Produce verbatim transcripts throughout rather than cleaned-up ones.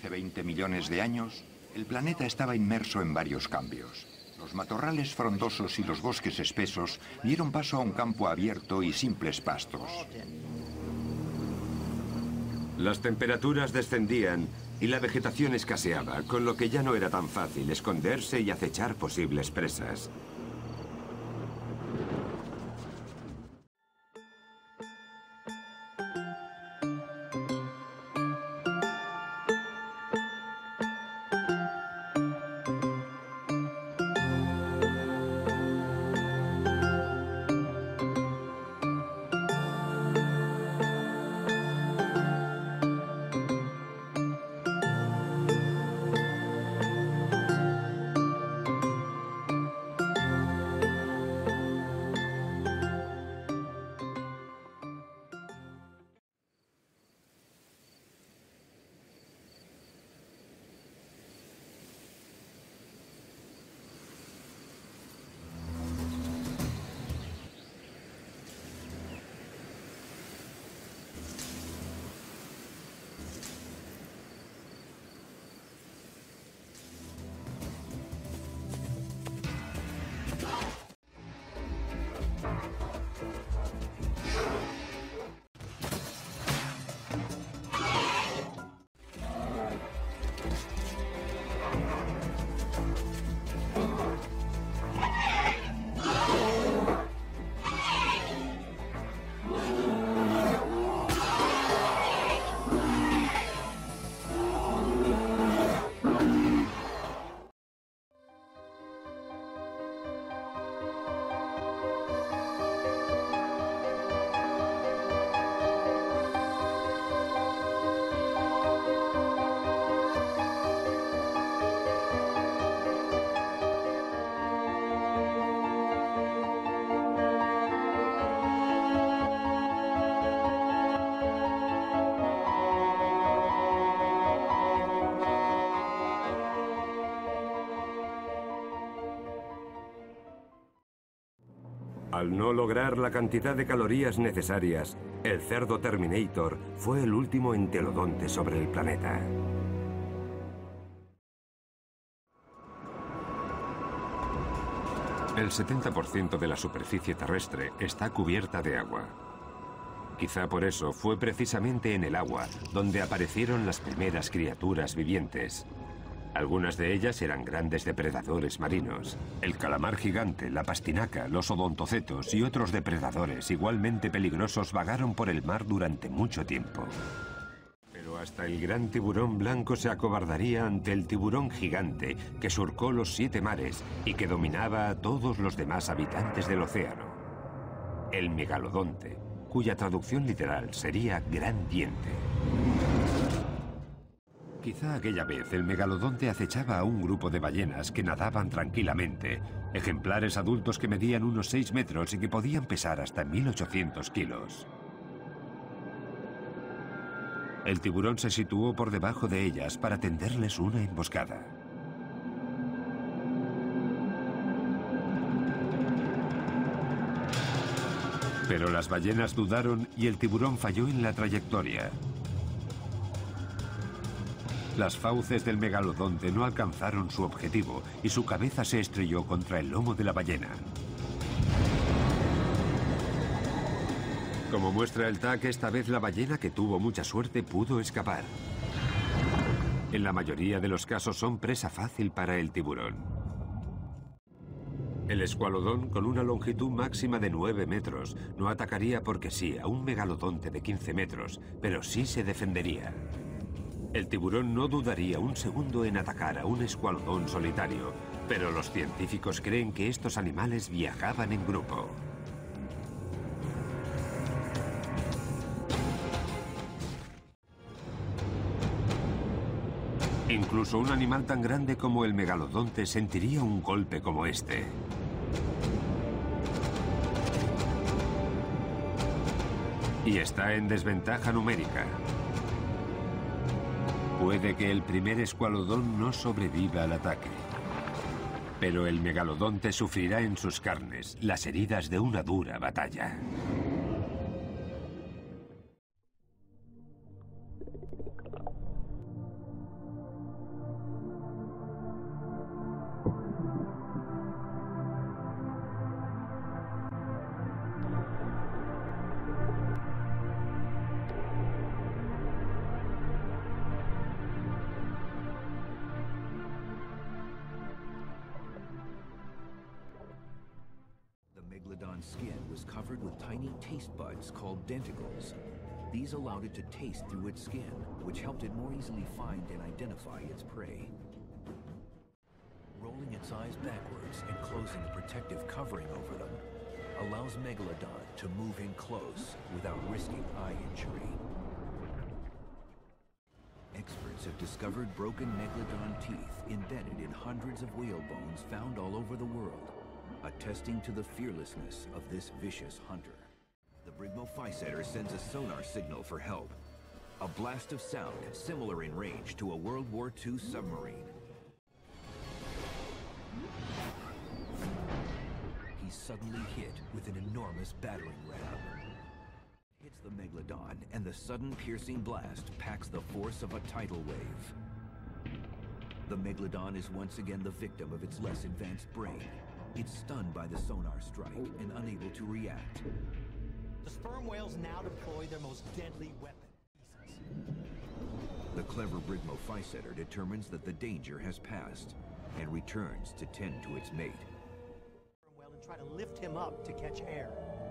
Hace veinte millones de años, el planeta estaba inmerso en varios cambios. Los matorrales frondosos y los bosques espesos dieron paso a un campo abierto y simples pastos. Las temperaturas descendían y la vegetación escaseaba, con lo que ya no era tan fácil esconderse y acechar posibles presas. Al no lograr la cantidad de calorías necesarias, el cerdo Terminator fue el último entelodonte sobre el planeta. El setenta por ciento de la superficie terrestre está cubierta de agua. Quizá por eso fue precisamente en el agua donde aparecieron las primeras criaturas vivientes. Algunas de ellas eran grandes depredadores marinos. El calamar gigante, la pastinaca, los odontocetos y otros depredadores igualmente peligrosos vagaron por el mar durante mucho tiempo. Pero hasta el gran tiburón blanco se acobardaría ante el tiburón gigante que surcó los siete mares y que dominaba a todos los demás habitantes del océano. El megalodonte, cuya traducción literal sería gran diente. Quizá aquella vez el megalodonte acechaba a un grupo de ballenas que nadaban tranquilamente, ejemplares adultos que medían unos seis metros y que podían pesar hasta mil ochocientos kilos. El tiburón se situó por debajo de ellas para tenderles una emboscada. Pero las ballenas dudaron y el tiburón falló en la trayectoria. Las fauces del megalodonte no alcanzaron su objetivo y su cabeza se estrelló contra el lomo de la ballena. Como muestra el tac, esta vez la ballena, que tuvo mucha suerte, pudo escapar. En la mayoría de los casos son presa fácil para el tiburón. El escualodón, con una longitud máxima de nueve metros, no atacaría porque sí a un megalodonte de quince metros, pero sí se defendería. El tiburón no dudaría un segundo en atacar a un escualodón solitario, pero los científicos creen que estos animales viajaban en grupo. Incluso un animal tan grande como el megalodonte sentiría un golpe como este. Y está en desventaja numérica. Puede que el primer escualodón no sobreviva al ataque. Pero el megalodonte sufrirá en sus carnes las heridas de una dura batalla. was covered with tiny taste buds called denticles. These allowed it to taste through its skin, which helped it more easily find and identify its prey. Rolling its eyes backwards and closing a protective covering over them allows Megalodon to move in close without risking eye injury. Experts have discovered broken Megalodon teeth embedded in hundreds of whale bones found all over the world, attesting to the fearlessness of this vicious hunter. The Brigmophyseter sends a sonar signal for help. A blast of sound similar in range to a World War Two submarine. He's suddenly hit with an enormous battering ram. Hits the Megalodon, and the sudden piercing blast packs the force of a tidal wave. The Megalodon is once again the victim of its less advanced brain. It's stunned by the sonar strike and unable to react. The sperm whales now deploy their most deadly weapon. The clever Brigmophyseter determines that the danger has passed and returns to tend to its mate. Well, and try to lift him up to catch air.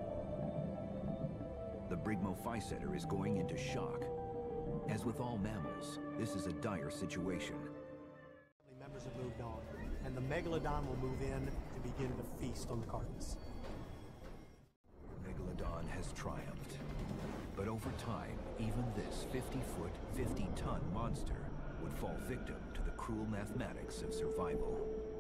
The Brigmophyseter is going into shock. As with all mammals, this is a dire situation. Family members have moved on, and the Megalodon will move in to begin to feast on the carcass. Megalodon has triumphed. But over time, even this fifty-foot, fifty-ton monster would fall victim to the cruel mathematics of survival.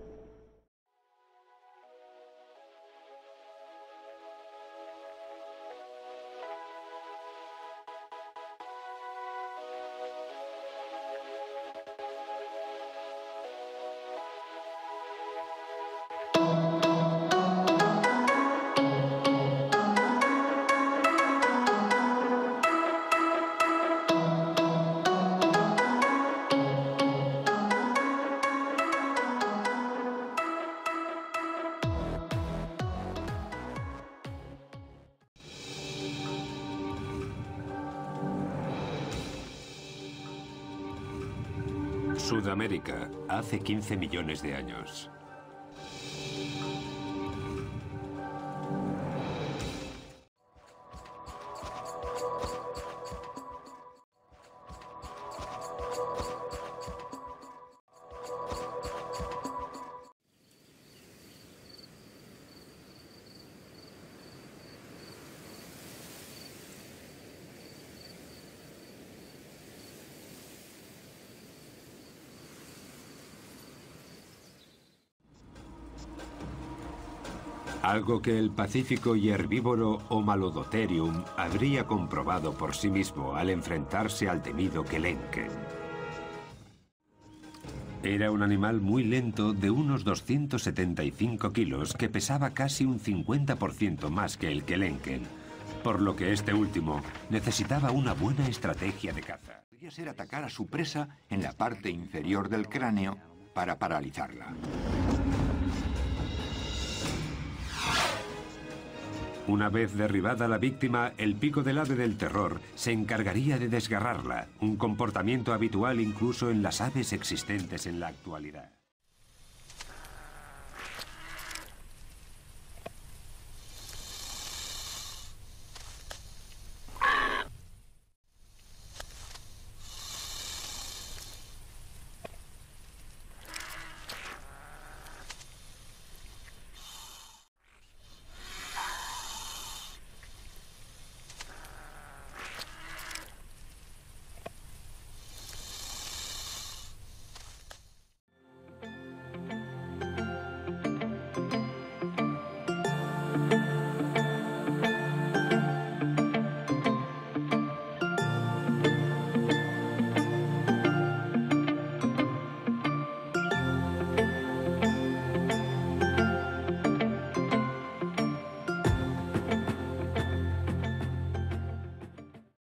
Sudamérica, hace quince millones de años. Algo que el pacífico y herbívoro Homalodotherium habría comprobado por sí mismo al enfrentarse al temido Kelenken. Era un animal muy lento de unos doscientos setenta y cinco kilos que pesaba casi un cincuenta por ciento más que el Kelenken, por lo que este último necesitaba una buena estrategia de caza. Podría ser atacar a su presa en la parte inferior del cráneo para paralizarla. Una vez derribada la víctima, el pico del ave del terror se encargaría de desgarrarla, un comportamiento habitual incluso en las aves existentes en la actualidad.